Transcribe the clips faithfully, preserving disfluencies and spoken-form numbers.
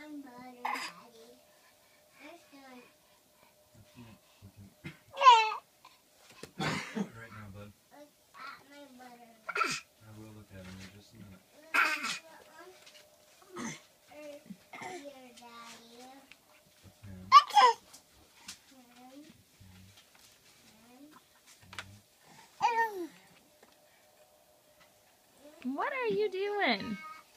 Right now, bud. I will look at him in just a minute. What are you doing?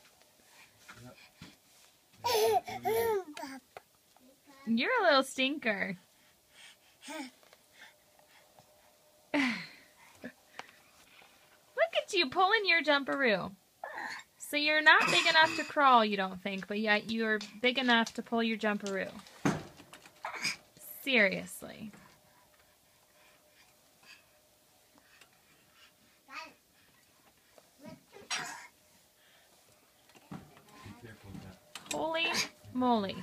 You're a little stinker. Look at you pulling your jumperoo. So you're not big enough to crawl, you don't think, but yet you're big enough to pull your jumperoo. Seriously. Holy moly.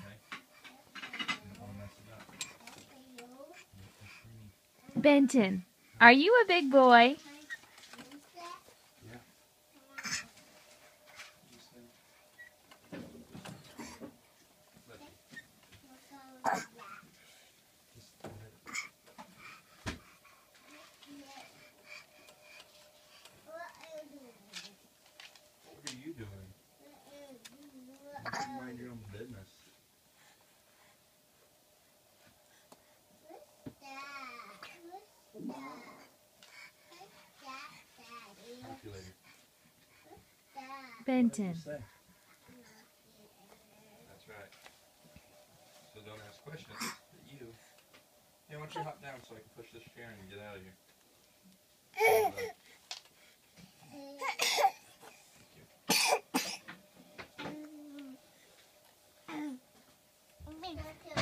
Benton, are you a big boy? What are you doing? You mind your own business. Talk to you later. Benton. That's right. So don't ask questions. But you. Hey, why don't you hop down so I can push this chair and get out of here? Thank you.